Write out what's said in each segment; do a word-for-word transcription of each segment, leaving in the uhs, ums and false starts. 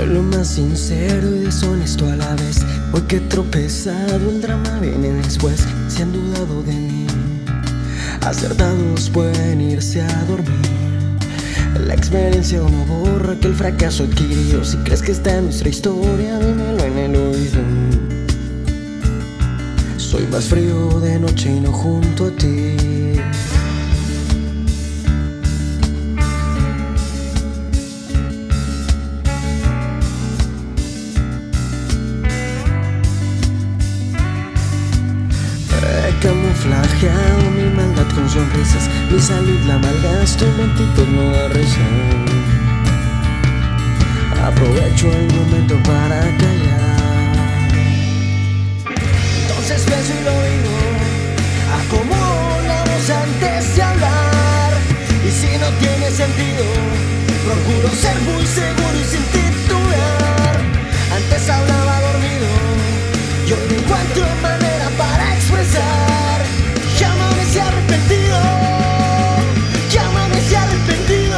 Soy lo más sincero y deshonesto a la vez. Hoy que he tropezado, el drama viene después. Si han dudado de mí, acertados pueden irse a dormir. La experiencia no borra que el fracaso adquirido. Si crees que está en nuestra historia, dímelo en el oído. Soy más frío de noche y no junto a ti. He camuflajeado mi maldad con sonrisas. Mi salud la malgasto y mi actitud no da risa. Aprovecho el momento para callar. Entonces pienso y lo digo, acomodo la voz antes de hablar. Y si no tiene sentido, procuro ser muy seguro y sin titubear. Antes hablaba dormido y hoy no encuentro manera para expresar. Llámame si arrepentido, llámame si arrepentido.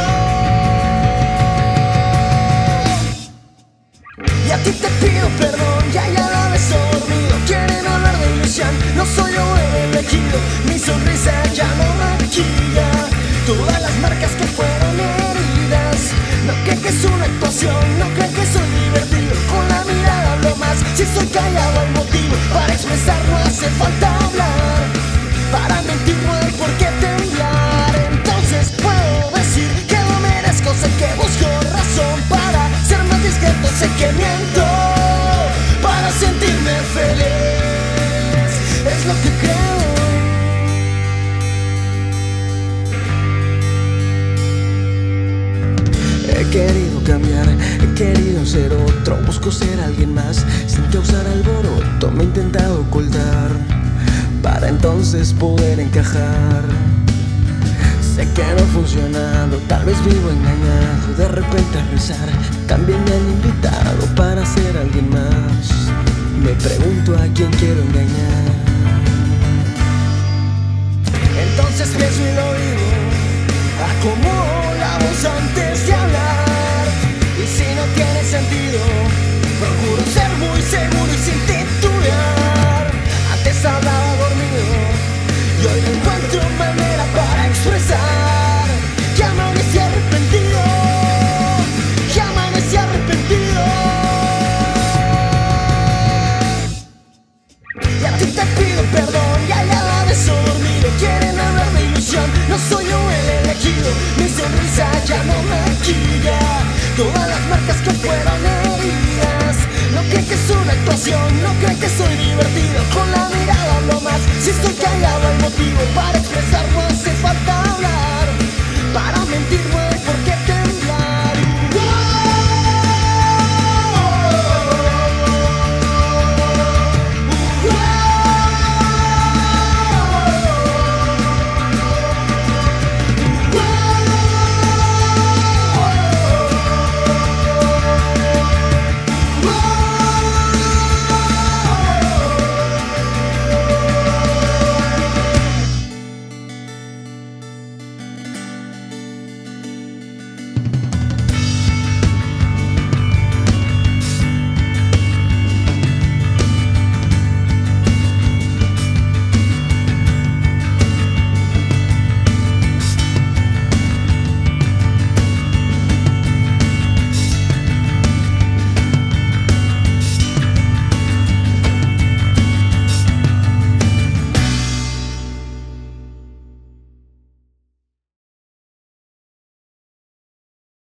Y a ti te pido perdón, ya ya la ves dormido. Quieren hablar de ilusión, no soy yo el elegido. Mi sonrisa ya no maquilla todas las marcas que fueron heridas. No creen que es una actuación, no creen que soy divertido. Con la mirada hablo más, si soy callado hay motivo. Para expresar no hace falta hablar, para mentir no hay por qué temblar. Entonces puedo decir que lo merezco, sé que busco razón para ser más discreto. Sé que miento para sentirme feliz, es lo que creo. He querido cambiar, he querido ser otro. Busco ser alguien más sin causar alboroto. Me he intentado ocultar para entonces poder encajar. Sé que no ha funcionado, tal vez vivo engañado. De repente a rezar, también me han invitado para ser alguien más. Me pregunto a quién quiero engañar. Entonces pienso y lo digo, acomodo la voz antes de hablar. Y si no tiene sentido, procuro ser muy seguro y sin titubear. Antes hablaba dormido y hoy no encuentro manera para expresar. Llámame si arrepentido, llámame si arrepentido. Y a ti te pido perdón, ya ya la ves dormido. Quieren hablar de ilusión, no soy yo el elegido. Mi sonrisa ya no maquilla todas las marcas que fueron heridas. No creen que es una actuación, no creen que soy divertido. Con la